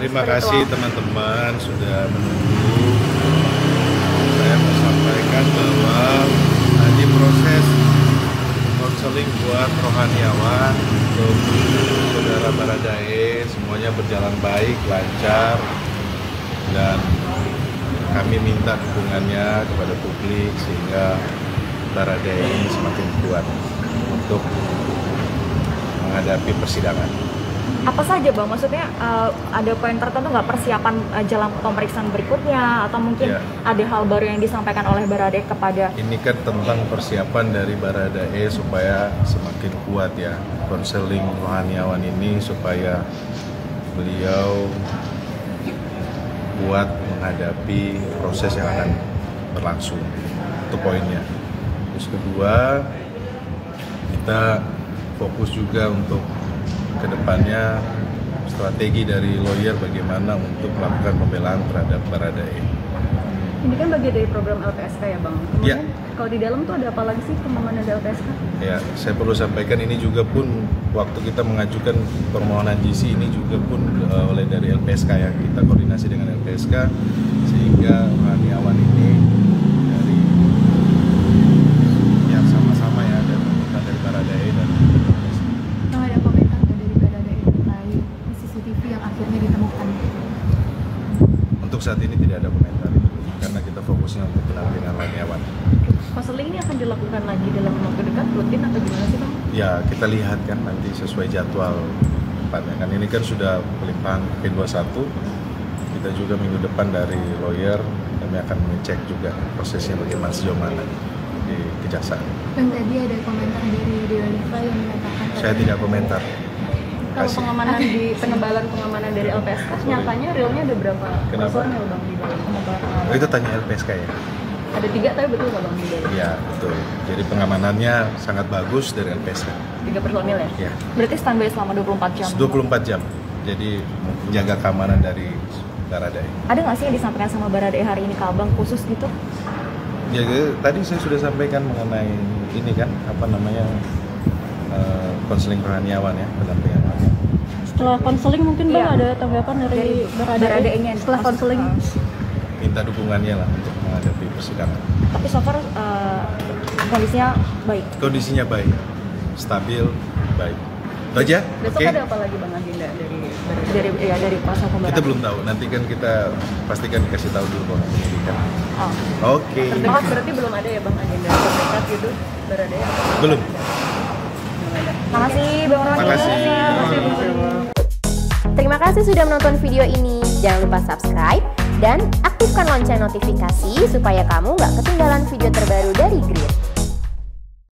Terima kasih teman-teman sudah menunggu. Saya mau sampaikan bahwa tadi proses konseling buat rohaniawan untuk saudara Baradae semuanya berjalan baik, lancar, dan kami minta dukungannya kepada publik sehingga Baradae ini semakin kuat untuk menghadapi persidangan. Apa saja Bang? Maksudnya ada poin tertentu nggak persiapan jalan pemeriksaan berikutnya atau mungkin ada hal baru yang disampaikan oleh Baradae kepada? Ini kan tentang persiapan dari Baradae supaya semakin kuat ya konseling rohaniawan ini supaya beliau kuat menghadapi proses yang akan berlangsung. Itu poinnya. Terus kedua, kita fokus juga untuk kedepannya strategi dari lawyer bagaimana untuk melakukan pembelaan terhadap Baradae. Ini kan bagian dari program LPSK ya Bang? Kemudian kalau di dalam tuh ada apa lagi sih pengembangan dari LPSK? Ya, saya perlu sampaikan ini juga pun waktu kita mengajukan permohonan GC ini juga pun oleh dari LPSK ya, kita koordinasi dengan LPSK sehingga rohaniawan ini dari yang sama-sama ya dari Baradae dan Ada komentar dari Baradae terkait CCTV yang akhirnya ditemukan? untuk saat ini tidak ada komentar karena kita fokusnya untuk pendampingan rohaniawan. Konseling ini akan dilakukan lagi dalam waktu dekat, rutin atau gimana sih Bang? Ya, kita lihat kan nanti sesuai jadwal tempatnya kan ini kan sudah pelimpahan P21. Kita juga minggu depan dari lawyer kami akan mengecek juga prosesnya bagaimana sejauh mana di kejaksaan. Dan tadi ada komentar dari Dewa Liva yang menyatakan Saya tidak komentar. kalau Kasih. pengamanan di penebalan pengamanan dari LPSK nyatanya realnya ada berapa personel Bang di dalam penebalan? Oh, itu tanya LPSK ya? Ada 3 tapi betul nggak Bang di dalam? Iya, betul. Jadi pengamanannya sangat bagus dari LPSK. 3 personil ya? Ya, Berarti standby selama 24 jam. 24 jam. Jadi menjaga keamanan dari Baradae. Ada nggak sih yang disampaikan sama Baradae hari ini ke Abang khusus gitu? Ya, tadi saya sudah sampaikan mengenai ini kan, apa namanya, konseling rohaniawan ya, pendampingan rohaniawan. Setelah konseling mungkin Bang ada tanggapan dari Baradae-nya setelah konseling? Minta dukungannya lah untuk menghadapi persidangan. Tapi so far kondisinya baik. Kondisinya baik, stabil, baik. Itu aja? Besok Oke? ada apa lagi Bang agenda dari Dari kuasa pembelaan. Kita belum tahu, nanti kan kita pastikan dikasih tahu dulu kalau penyidikan. Oh. Oke. terdekat berarti belum ada ya Bang agenda terdekat gitu Baradae? Belum. Makasih Bang Roni. Makasih. Terima kasih sudah menonton video ini. Jangan lupa subscribe dan aktifkan lonceng notifikasi supaya kamu nggak ketinggalan video terbaru dari Grid.